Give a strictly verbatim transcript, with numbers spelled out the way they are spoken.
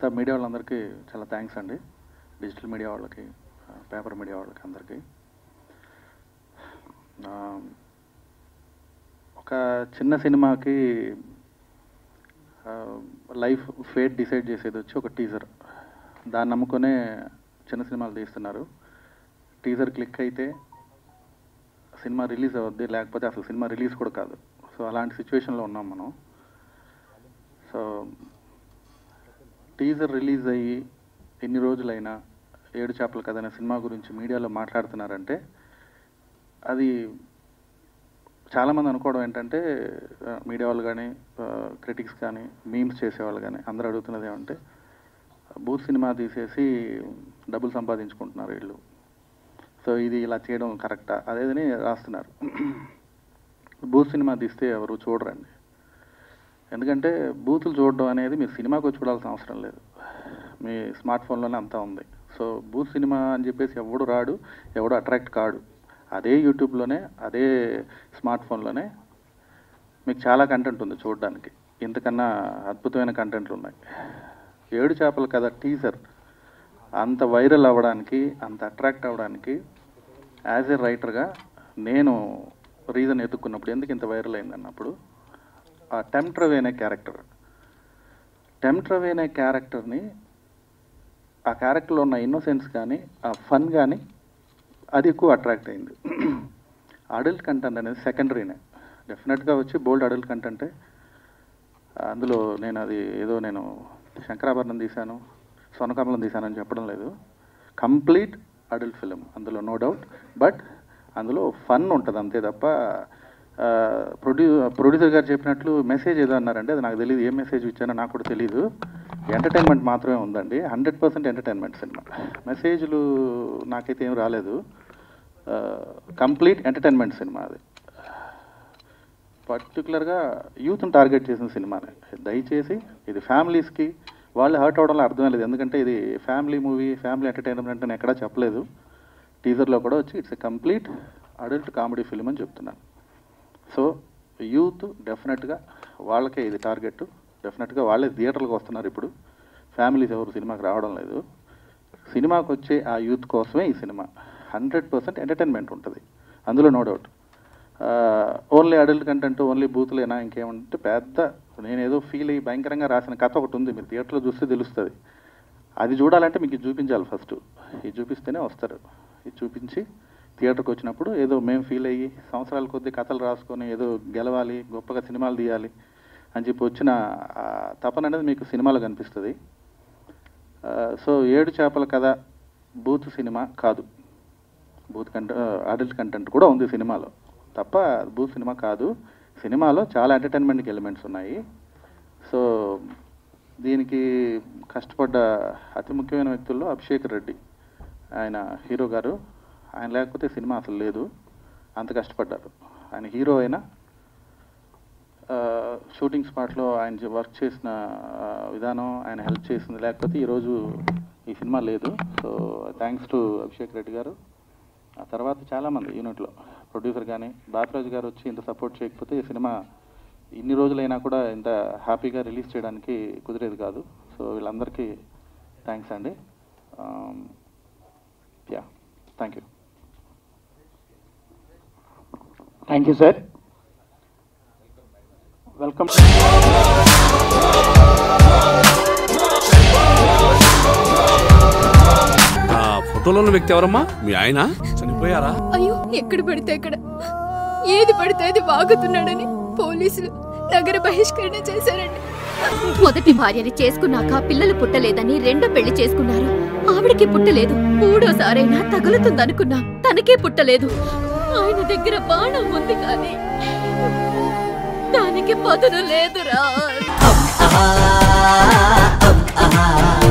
Media వాళ్ళందరికీ చాలా thanks అండి. డిజిటల్ మీడియా వాళ్ళకి, పేపర్ మీడియా వాళ్ళకి అందరికీ. ఒక చిన్న సినిమాకి లైఫ్ ఫేట్ డిసైడ్ చేసేది వచ్చి ఒక టీజర్. దాన్ని నమ్ముకునే చిన్న సినిమాలు తీస్తున్నారు. టీజర్ క్లిక్ అయితే సినిమా రిలీజ్ అవుద్ది, లేకపోతే అసలు సినిమా రిలీజ్ కూడా కాదు. సో అలాంటి సిచ్యువేషన్లో ఉన్నాం మనం. సో టీజర్ రిలీజ్ అయ్యి ఎన్ని రోజులైనా ఏడు చేపల కథ అనే సినిమా గురించి మీడియాలో మాట్లాడుతున్నారంటే అది చాలామంది అనుకోవడం ఏంటంటే, మీడియా వాళ్ళు కానీ క్రిటిక్స్ కానీ మీమ్స్ చేసేవాళ్ళు కానీ అందరూ అడుగుతున్నది ఏమంటే, బూత్ సినిమా తీసేసి డబ్బులు సంపాదించుకుంటున్నారు వీళ్ళు, సో ఇది ఇలా చేయడం కరెక్టా అదేదని రాస్తున్నారు. బూత్ సినిమా తీస్తే ఎవరు చూడరండి. ఎందుకంటే బూతులు చూడడం అనేది మీరు సినిమాకు వచ్చి చూడాల్సిన అవసరం లేదు, మీ స్మార్ట్ ఫోన్లోనే అంతా ఉంది. సో బూత్ సినిమా అని చెప్పేసి ఎవడు రాడు, ఎవడు అట్రాక్ట్ కాడు. అదే యూట్యూబ్లోనే, అదే స్మార్ట్ ఫోన్లోనే మీకు చాలా కంటెంట్ ఉంది చూడడానికి. ఇంతకన్నా అద్భుతమైన కంటెంట్లు ఉన్నాయి. ఏడు చేపల కథ టీజర్ అంత వైరల్ అవ్వడానికి, అంత అట్రాక్ట్ అవ్వడానికి యాజ్ ఏ రైటర్గా నేను రీజన్ ఎత్తుక్కున్నప్పుడు, ఎందుకు ఇంత వైరల్ అయింది అన్నప్పుడు, ఆ టెంప్టర్ అనే క్యారెక్టర్ టెంప్టర్ అనే క్యారెక్టర్ని, ఆ క్యారెక్టర్లో ఉన్న ఇన్నోసెన్స్ కానీ, ఆ ఫన్ కానీ, అది ఎక్కువ అట్రాక్ట్ అయింది. అడల్ట్ కంటెంట్ అనేది సెకండరీనే. డెఫినెట్గా వచ్చి బోల్డ్ అడల్ట్ కంటెంటే. అందులో నేను అది ఏదో నేను శంకరాభరణం తీశాను, స్వర్ణకమలం తీశానని చెప్పడం లేదు. కంప్లీట్ అడల్ట్ ఫిలిం అందులో, నో డౌట్. బట్ అందులో ఫన్ ఉంటుంది అంతే తప్ప, ప్రొడ్యూ ప్రొడ్యూసర్ గారు చెప్పినట్లు మెసేజ్ ఏదో అన్నారంటే అది నాకు తెలియదు. ఏం మెసేజ్ ఇచ్చానో నాకు కూడా తెలీదు. ఎంటర్టైన్మెంట్ మాత్రమే ఉందండి, హండ్రెడ్ పర్సెంట్ ఎంటర్టైన్మెంట్ సినిమా. మెసేజ్లు నాకైతే ఏం రాలేదు. కంప్లీట్ ఎంటర్టైన్మెంట్ సినిమా అది. పర్టికులర్గా యూత్ని టార్గెట్ చేసిన సినిమానే. దయచేసి ఇది ఫ్యామిలీస్కి, వాళ్ళు హర్ట్ అవడంలో అర్థమే లేదు. ఎందుకంటే ఇది ఫ్యామిలీ మూవీ, ఫ్యామిలీ ఎంటర్టైన్మెంట్ అని ఎక్కడా చెప్పలేదు. టీజర్లో కూడా వచ్చి it's a complete adult comedy film అని చెప్తున్నాను. సో యూత్ డెఫినెట్గా వాళ్ళకే ఇది టార్గెట్. డెఫినెట్గా వాళ్ళే థియేటర్లకు వస్తున్నారు ఇప్పుడు. ఫ్యామిలీస్ ఎవరు సినిమాకి రావడం లేదు. సినిమాకి వచ్చే ఆ యూత్ కోసమే ఈ సినిమా. హండ్రెడ్ పర్సెంట్ ఎంటర్టైన్మెంట్ ఉంటుంది అందులో, no doubt. Only adult content, only బూతులేనా ఇంకేమంటే పెద్ద, నేనేదో ఫీల్ అయ్యి భయంకరంగా రాసిన కథ ఒకటి ఉంది. మీరు థియేటర్లో చూస్తే తెలుస్తుంది. అది చూడాలంటే మీకు ఇది చూపించాలి ఫస్ట్. ఇది చూపిస్తేనే వస్తారు. ఇది చూపించి థియేటర్కి వచ్చినప్పుడు ఏదో మేము ఫీల్ అయ్యి సంవత్సరాల కొద్దీ కథలు రాసుకొని ఏదో గెలవాలి, గొప్పగా సినిమాలు తీయాలి అని చెప్పి వచ్చిన తపన అనేది మీకు సినిమాలో కనిపిస్తుంది. సో ఏడు చేపల కథ బూత్ సినిమా కాదు. బూత్ కంటెంట్, అడల్ట్ కంటెంట్ కూడా ఉంది సినిమాలో తప్ప బూత్ సినిమా కాదు. సినిమాలో చాలా ఎంటర్టైన్మెంట్ ఎలిమెంట్స్ ఉన్నాయి. సో దీనికి కష్టపడ్డ అతి ముఖ్యమైన వ్యక్తుల్లో అభిషేక్ రెడ్డి, ఆయన హీరో గారు. ఆయన లేకపోతే సినిమా అసలు లేదు, అంత కష్టపడ్డారు. ఆయన హీరో అయినా షూటింగ్ స్పాట్లో ఆయన వర్క్ చేసిన విధానం, ఆయన హెల్ప్ చేసింది లేకపోతే ఈరోజు ఈ సినిమా లేదు. So thanks to Abhishek Reddy garu. ఆ తర్వాత చాలామంది యూనిట్లో, ప్రొడ్యూసర్ కానీ బాపిరాజు గారు వచ్చి ఇంత సపోర్ట్ చేయకపోతే ఈ సినిమా ఇన్ని రోజులైనా కూడా ఇంత హ్యాపీగా రిలీజ్ చేయడానికి కుదిరేది కాదు. సో వీళ్ళందరికీ థ్యాంక్స్ అండి. Ya, thank you. Thank you sir. Welcome. ఫోటోలో ఉన్న వ్యక్తి ఎవరమ్మా? మీ ఆయన చనిపోయారా? అయ్యో, ఎక్కడ పడితే అక్కడ, ఏది పడితే అది వాగుతున్నాడని పోలీసులు నగర బహిష్కరణ చేశారండి. మొదటి భార్యని చేసుకున్నాక పిల్లలు పుట్టలేదని రెండో పెళ్లి చేసుకున్నారు. ఆవిడకి పుట్టలేదు. మూడోసారైనా తగులుతుందనుకున్నా, తనకే పుట్టలేదు. ఆయన దగ్గర బాణం ఉంది కానీ దానికి పదును లేదురా.